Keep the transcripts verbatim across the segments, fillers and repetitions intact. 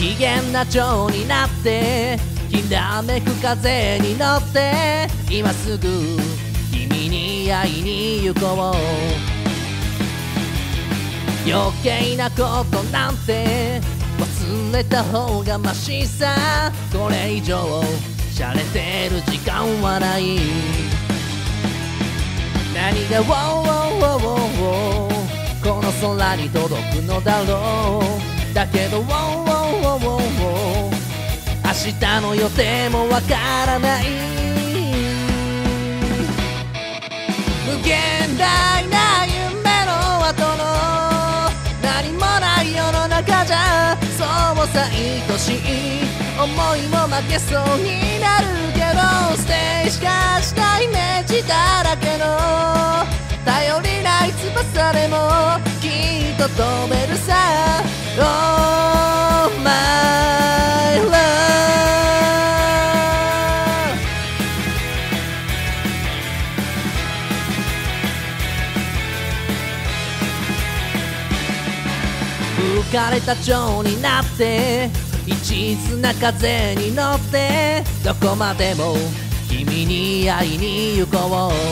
機嫌な蝶になってきらめく風に乗って今すぐ君に会いに行こう。余計なことなんて忘れた方がマシさ。これ以上しゃれてる時間はない。何がウォーウォーウォーウォーこの空に届くのだろう。だけどウォーウォーウォーウォー明日の予定もわからない。無限大な夢の後の何もない世の中じゃそうさ愛しい思いも負けそうになるけどステージ化したイメージだらけの頼りない翼でもきっと飛べるさ。 Oh my love 浮かれた蝶になって一途な風に乗ってどこまでも君に会いに行こう。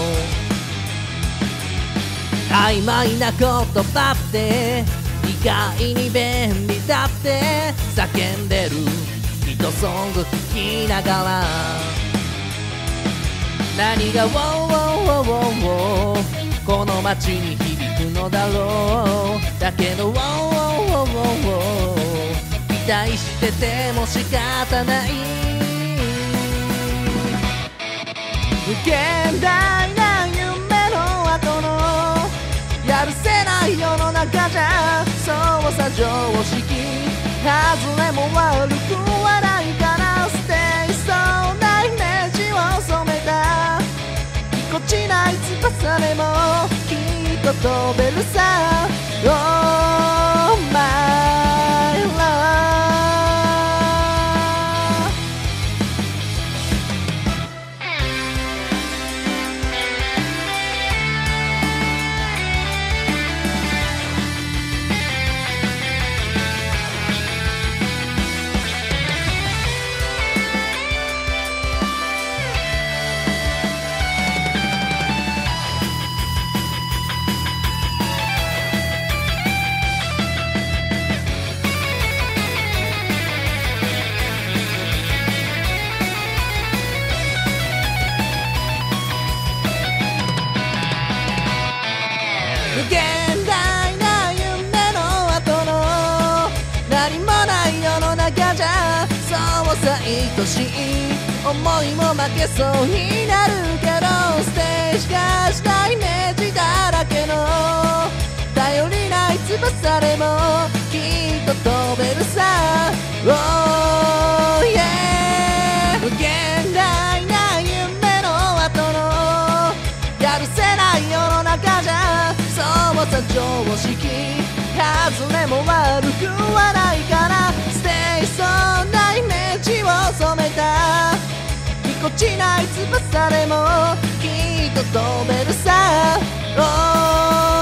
曖昧な言葉って意外に便利だって叫んでるヒットソング聴きながら何がウォーウォーウォーウォーこの街に響くのだろう。だけどウォーウォーウォーウォー期待してても仕方ない。無限大な夢の後のやるせない世の中じゃそうさ常識外れも悪くはないから捨ていそうなイメージを染めたぎこちない翼でもきっと飛べるさ。 Oh my love 無限大な夢の後の何もない世の中じゃそうさ愛しい思いも負けそうになるけどステージ化したイメージだらけの頼りない翼でもきっと飛べるさ。 Oh yeah 無限大な夢の後のやるせない世の中じゃそうさ常識外れも悪くはないから捨ていそうなイメージを染めたぎこちない翼でもきっと飛べるさ。Oh